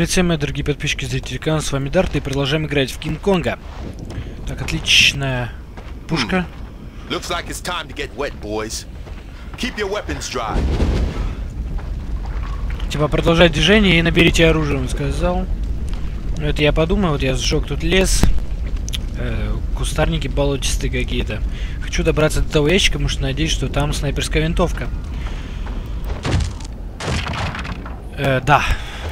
Привет всем, мои дорогие подписчики, зрители канала, с вами Дарт, и продолжаем играть в Кинг-Конга. Так, отличная пушка. Типа продолжать движение и наберите оружие, он сказал. Это я подумаю, вот я сжег тут лес. Кустарники болотистые какие-то. Хочу добраться до того ящика, потому что надеюсь, что там снайперская винтовка. Да.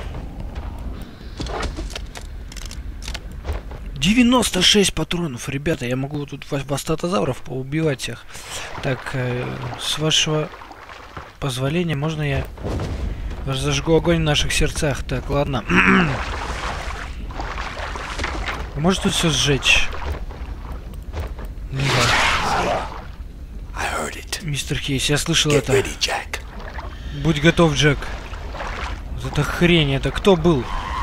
96 патронов, ребята, я могу тут бастатозавров поубивать всех. Так, с вашего позволения, можно я зажгу огонь в наших сердцах? Так, ладно. Может тут все сжечь? Не знаю. Мистер Хейс, я слышал это. Будь готов, Джек. Вот это хрень, это кто был?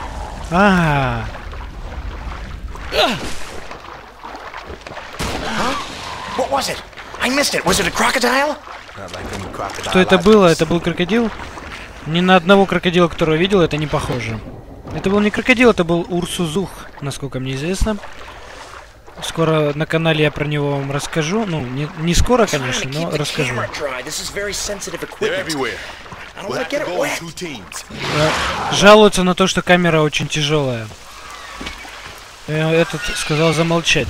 Что это было? Это был крокодил? Ни на одного крокодила, которого видел, это не похоже. Это был не крокодил, это был Урсузух, насколько мне известно. Скоро на канале я про него вам расскажу. Ну, не скоро, конечно, но расскажу. Жалуются на то, что камера очень тяжелая. Этот сказал замолчать.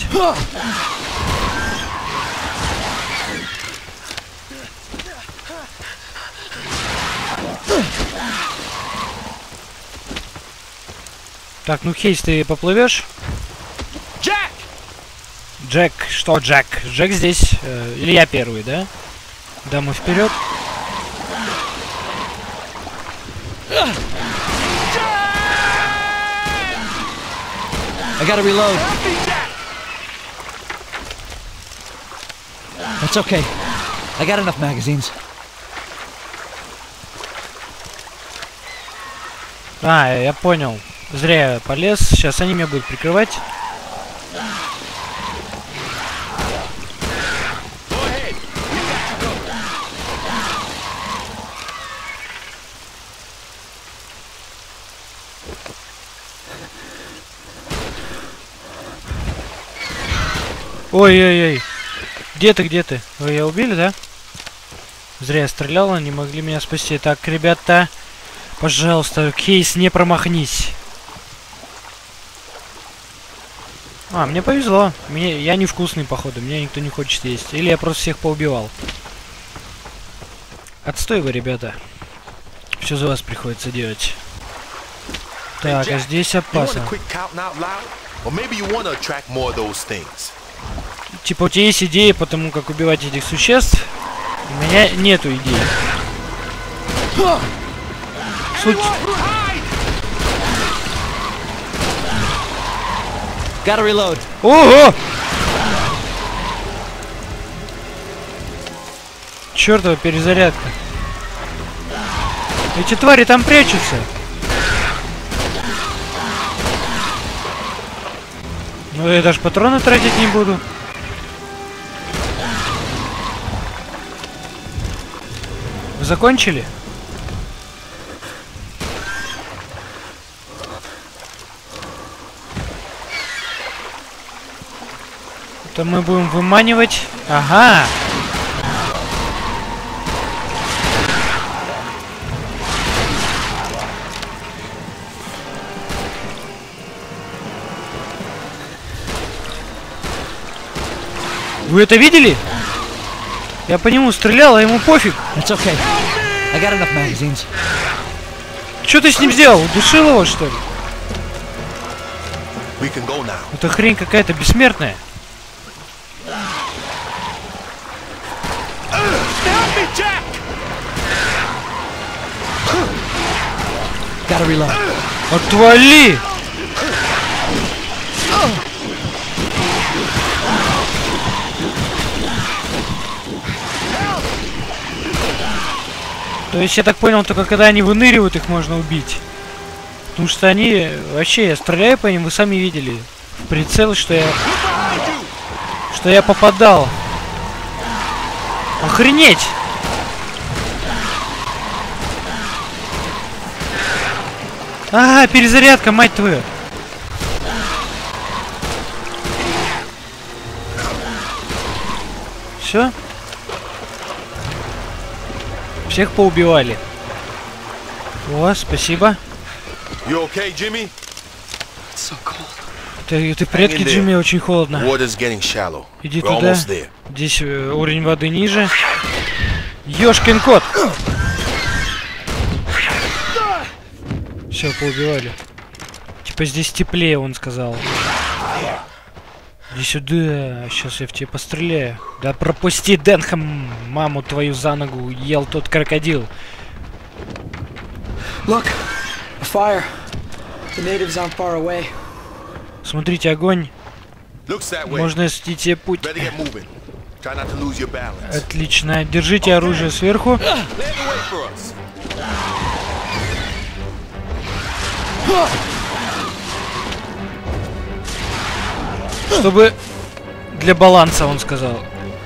Так, ну Хейс, ты поплывешь? Джек, что Джек? Джек здесь. Или я первый, да? Да, мы вперед. I gotta reload. That's okay. I got enough magazines. Я понял. Зря я полез. Сейчас они меня будут прикрывать. Ой-ой-ой. Где ты, где ты? Вы ее убили, да? Зря я стрелял, они могли меня спасти. Так, ребята, пожалуйста, Кейс, не промахнись. Мне повезло. Я невкусный, походу. Меня никто не хочет есть. Или я просто всех поубивал. Отстой вы, ребята. Все за вас приходится делать. Так, а здесь опасно. Типа, у тебя есть идеи по тому, как убивать этих существ? У меня нету идей. Суть... Gotta reload. Ого! Чёртова перезарядка. Эти твари там прячутся. Ну я даже патроны тратить не буду. Вы закончили? Это мы будем выманивать. Ага. Вы это видели? Я по нему стрелял, а ему пофиг. It's okay. I got enough magazines. Что ты с ним сделал? Удушил его, что ли? Это хрень какая-то бессмертная. Gotta reload. Отвали! То есть, я так понял, только когда они выныривают, их можно убить. Потому что они... Вообще, я стреляю по ним, вы сами видели. В прицел, что я попадал. Охренеть! А, перезарядка, мать твою! Все? Всех поубивали. О, спасибо. You okay, Jimmy? It's so cold. Ты предки, Джимми, очень холодно. Water's getting shallow. Иди We're туда. almost there. Здесь уровень воды ниже. Ёшкин кот! Все, поубивали. Типа здесь теплее, он сказал. Иди сюда, сейчас я в тебя постреляю. Да пропусти, Денхэм, маму твою за ногу, ел тот крокодил. Look, a fire. The natives aren't far away. Смотрите, огонь. Looks that way. Можно осветить себе путь. Better get moving. Try not to lose your balance. Отлично. Держите оружие сверху. Clear the way for us. Чтобы для баланса, он сказал.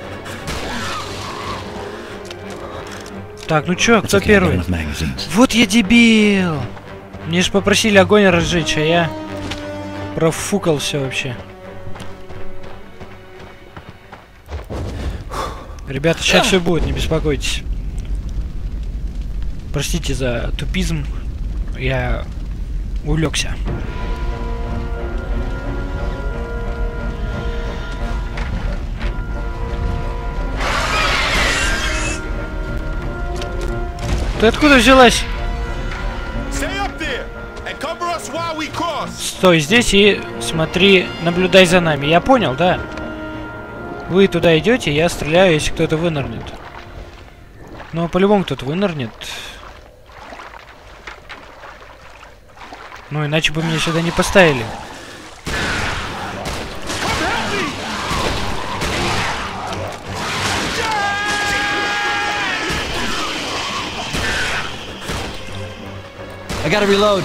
Так, ну чё, кто Okay, I got первый? enough magazines. Вот я дебил! Мне ж попросили огонь разжечь, а я профукал все вообще. Ребята, сейчас все будет, не беспокойтесь. Простите за тупизм. Я увлекся. Ты откуда взялась? Stay up there and cover us while we cross. Стой здесь и смотри, наблюдай за нами. Я понял, да? Вы туда идете, я стреляю, если кто-то вынырнет. Но по-любому кто-то вынырнет. Ну, иначе бы меня сюда не поставили. I gotta reload.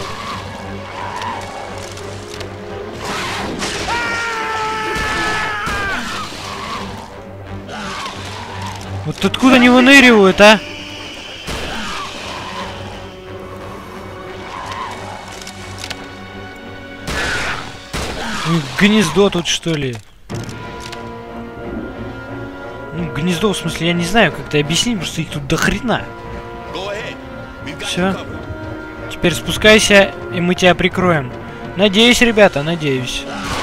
Вот откуда они выныривают, а? Гнездо тут, что ли? Ну, гнездо, в смысле, я не знаю, как это объяснить, потому что их тут до хрена. Go ahead. We've got Всё. you covered. Теперь спускайся, и мы тебя прикроем. Надеюсь, ребята, надеюсь.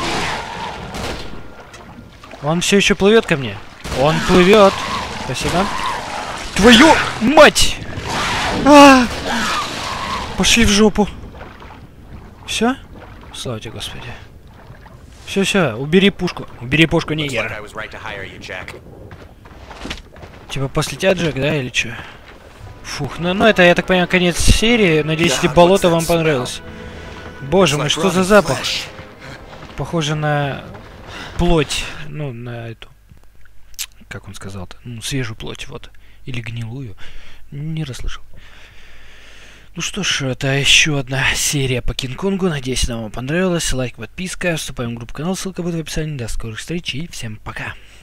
Он все еще плывет ко мне. Он плывет. Спасибо. Твою мать! А! Пошли в жопу. Все? Слава тебе, Господи. Все, убери пушку. Убери пушку, Looks like нигер. I was right to hire you, Jack. Типа после тебя, Джек, да, или что? Фух, ну это, я так понимаю, конец серии. Надеюсь, God, болото what's that вам smell? понравилось. Боже мой, It's like что за rotten запах? flesh. Похоже на плоть. Ну, на эту... Как он сказал-то? Ну, свежую плоть, вот. Или гнилую. Не расслышал. Ну что ж, это еще одна серия по Кинг-Конгу. Надеюсь, она вам понравилась. Лайк, подписка. Вступаем в группу, канал. Ссылка будет в описании. До скорых встреч и всем пока.